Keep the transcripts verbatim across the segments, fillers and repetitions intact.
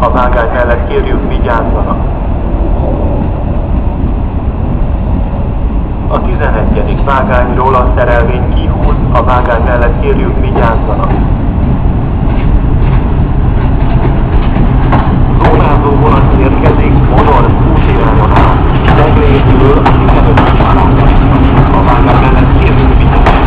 a vágány mellett, kérjük, vigyázzanak. A tizenegyedik vágányról a szerelvény kihúz, a vágány mellett, kérjük, vigyázzanak. Zónázó vonat érkezik, vonal útirányon áll. Teglétről a tizenötödik vágány. A vágány mellett, kérjük, vigyázzanak.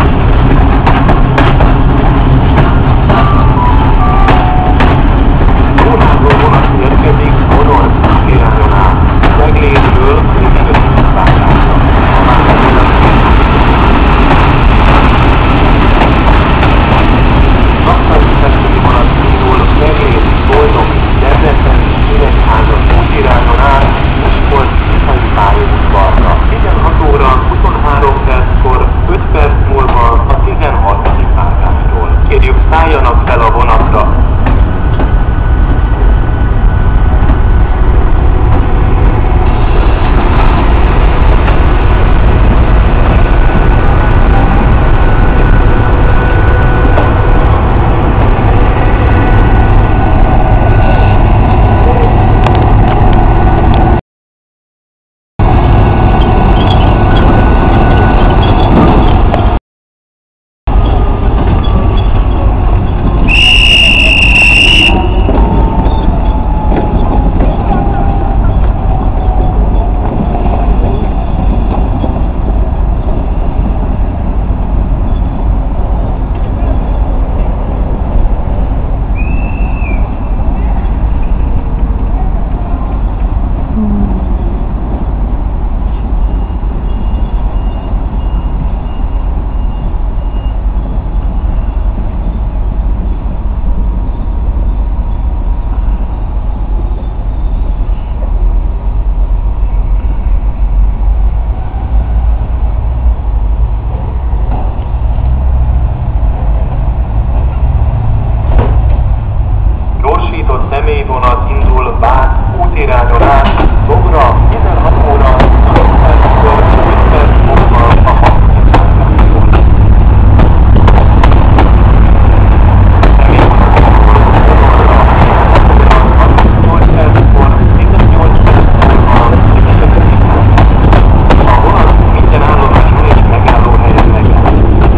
Zónázó vonat érkezik, vonal útirányon áll. Teglétről a tizenötödik vágány. A vágány mellett, kérjük, Napszállítási vonat indul, Meglét, Boldog, Debrecen, Nyíregyháza útirányon áll, Miskolc, Tiszai pályaudvarra. tizenhat óra huszonhárom perckor, öt perc múlva a tizenharmadik vágányról. Kérjük, szálljanak fel a vonatra. Személyvonat indul, Bác útirányon át, Dogra, tizenhat óra, öt perckor, öt perc múlva a harmadik vágányról. Személyvonat indul, Dogra, harmincnyolc perckor, tizennyolc perc múlva a tizenötödik vágány. A vonat minden állomáson és megállóhelyen megáll.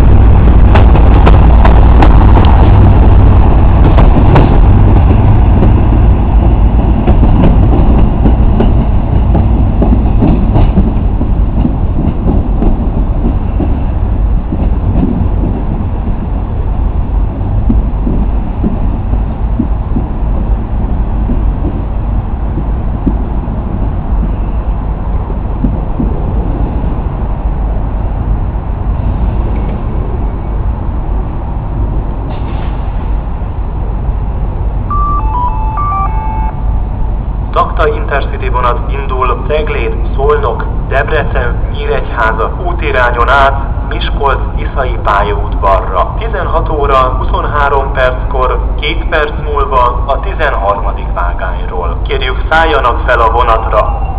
Takta Intercity vonat indul, Ceglét, Szolnok, Debrecen, Nyíregyháza útirányon át, Miskolc, Tiszai pályaudvarra. tizenhat óra huszonhárom perckor, két perc múlva a tizenharmadik vágányról. Kérjük, szálljanak fel a vonatra!